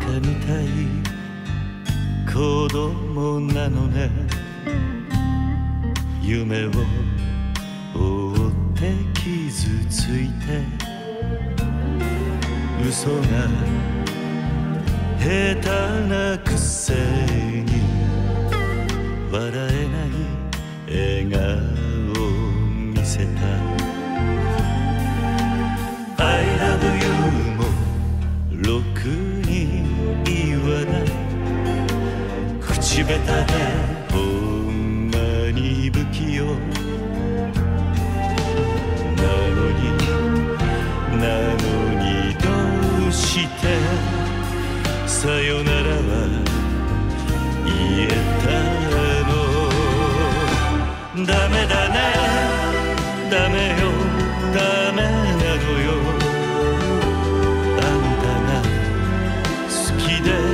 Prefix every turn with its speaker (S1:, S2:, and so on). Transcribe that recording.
S1: みたい子供なのね。夢を追って傷ついて嘘が下手なくせに笑えない笑顔を見せた。 I love you もろくに言わない。口下手でほんまに不器用なのにどうしてさよならは言えたの。ダメだね、ダメよ、ダメなのよ。あんたが好きで